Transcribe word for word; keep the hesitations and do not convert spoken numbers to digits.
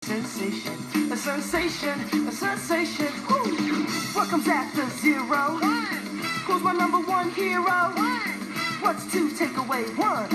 Sensation, a sensation, a sensation. Woo. What comes after zero? One. Who's my number one hero? One. What's two take away one?